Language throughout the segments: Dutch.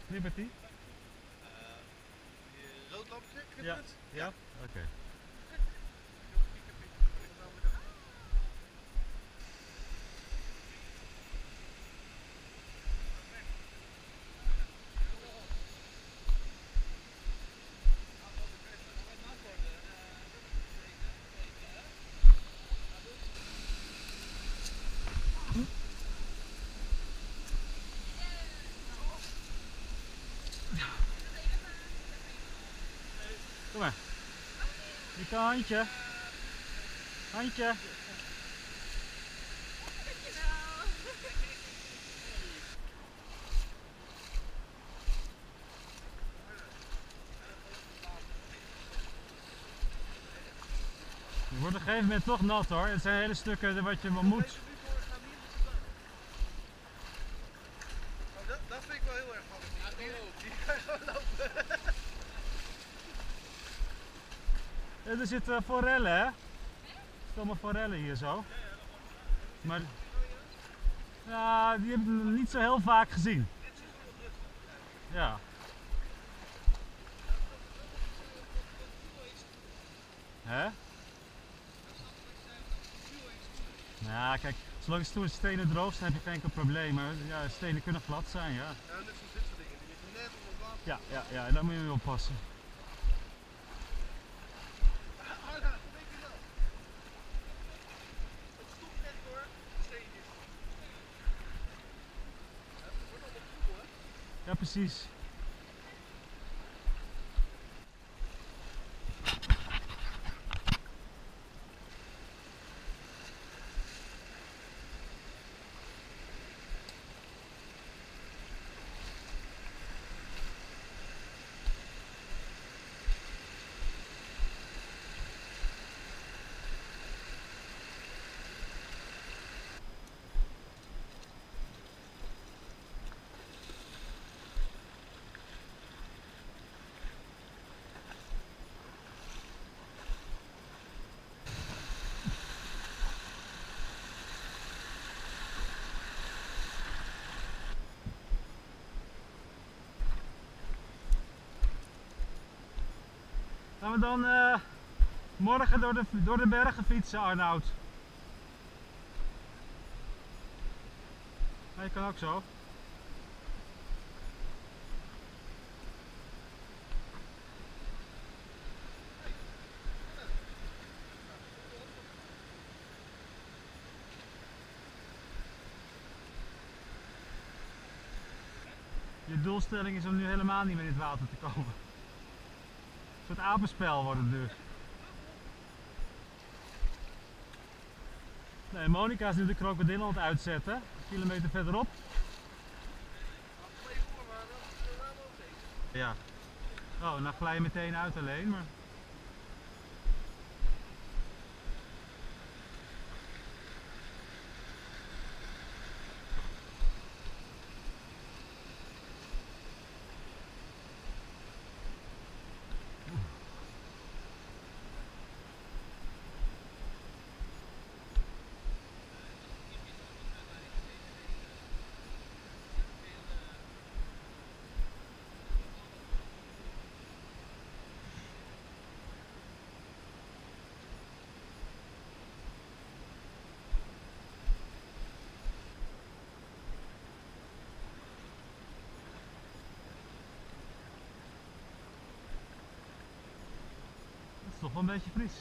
Liberty? Rood lampje, Ja. knippend? Ja? Oké. Kom maar. Ik een handje. Handje. Je wordt op een gegeven moment toch nat hoor. Het zijn hele stukken wat je wel moet. Dat vind ik wel heel erg handig. Die ga je gewoon lopen. Er zitten forellen hè? Er zitten allemaal forellen hier zo. Maar ja, die heb ik nog niet zo heel vaak gezien. Ja. Hè? Nou kijk, zolang de stenen droog zijn heb je geen enkel probleem. Maar ja, stenen kunnen glad zijn, ja. Ja, net zoals dit soort dingen. Die liggen net op het water. Ja, daar moet je mee oppassen. Harder, een beetje wel. Het stopt echt hoor. Stenen. Het wordt allemaal troebel hè. Ja, precies. Gaan we dan morgen door de bergen fietsen, Arnoud? Ja, je kan ook zo. Je doelstelling is om nu helemaal niet meer in het water te komen. Een soort apenspel wordt het nu. Nee, Monica is nu de krokodil aan het uitzetten. Een kilometer verderop. Ja. Oh, dan glij je meteen uit alleen, maar... Het is toch wel een beetje fris.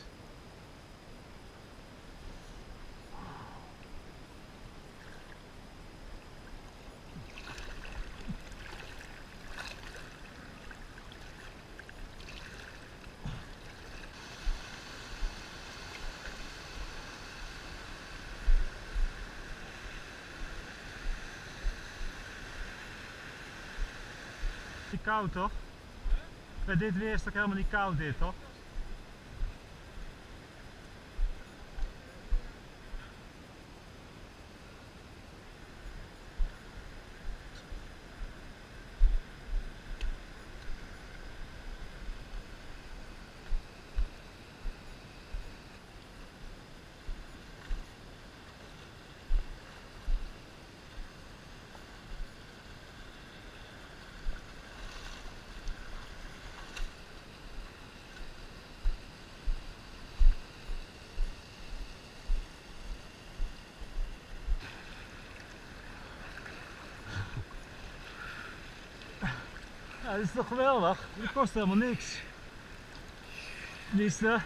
Het is koud toch? Bij dit weer is het ook helemaal niet koud dit toch? Ja, dat is toch geweldig? Die kost helemaal niks. Liefste.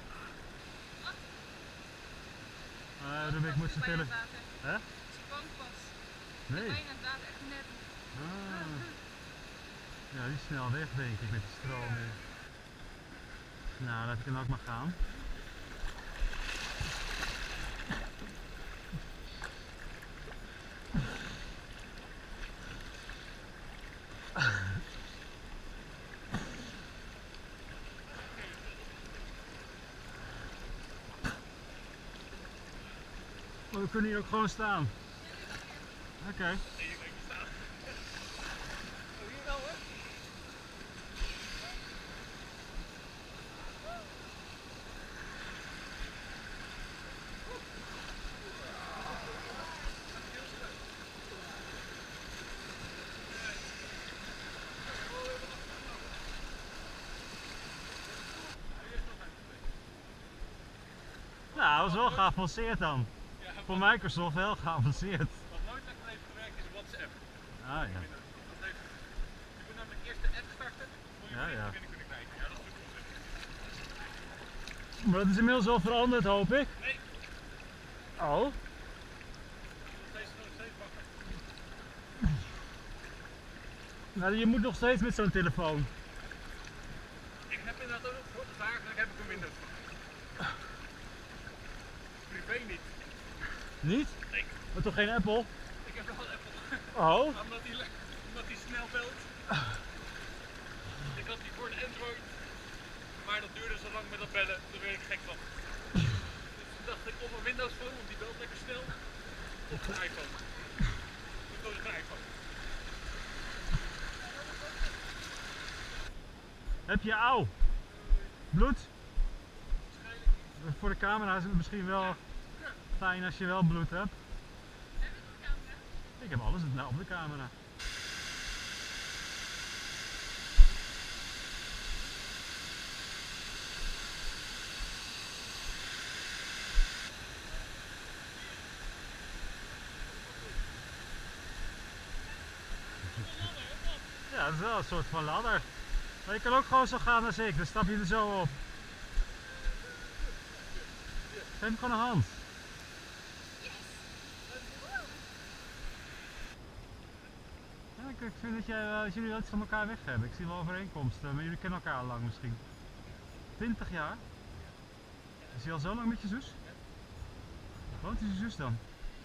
Rubik moet zijn telefoon. Hè? Als je bang was. Nee. Dan ben je inderdaad echt net. Ja, die is snel weg denk ik met die stroom. Nou, laat ik hem ook maar gaan. Maar we kunnen hier ook gewoon staan. Oké. Nou, dat was wel geavanceerd dan. Ja, Voor Microsoft wel geavanceerd. wat nooit lekker heeft gewerkt is WhatsApp. Ah ja. Je moet namelijk eerst de app starten, moet je Ja. binnen kunnen kijken. Ja, dat is goed. Maar dat is inmiddels wel veranderd, hoop ik. Nee, Oh. nog steeds wakker. Nou, je moet nog steeds met zo'n telefoon. Ik heb inderdaad ook voor het zakelijk heb ik een Windows. Privé niet. Niet? Nee. Maar toch geen Apple? Ik heb wel een Apple. Oh. Omdat die snel belt. Ik had die voor een Android. Maar dat duurde zo lang met dat bellen, daar werd ik gek van. Dus toen dacht ik op een Windows phone, want die belt lekker snel. Op een iPhone. Toen koos ik een iPhone. Heb je auw? Bloed? Voor de camera is het misschien wel fijn als je wel bloed hebt. Ik heb alles op de camera. Ja, dat is wel een soort van ladder. Maar je kan ook gewoon zo gaan als ik, dan stap je er zo op. Geef hem gewoon een hand. Ja, ik vind dat jullie wel iets van elkaar weg hebben. Ik zie wel overeenkomsten, maar jullie kennen elkaar al lang misschien. 20 jaar? Is hij al zo lang met je zus? Woont is je zus dan?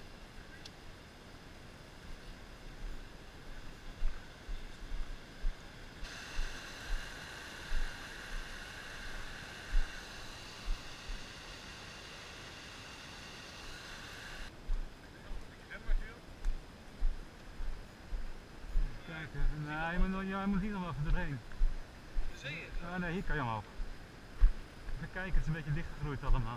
Kijk, nee, hij moet hier nog even doorheen. De zee. Oh nee, hier kan je omhoog. Even kijken, het is een beetje dichtgegroeid allemaal.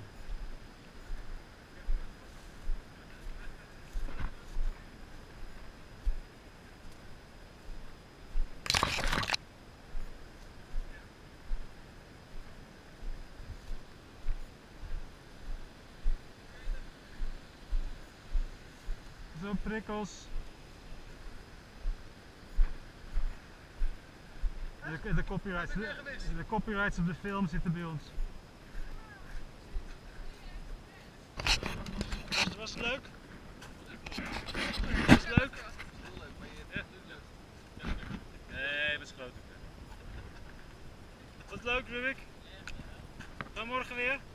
Zo prikkels. De copyrights op de film zitten bij ons. Was het leuk? Was het leuk? Heel leuk, maar je hebt het leuk. Nee, dat is groot. Was het leuk, Rubik? Dan morgen weer?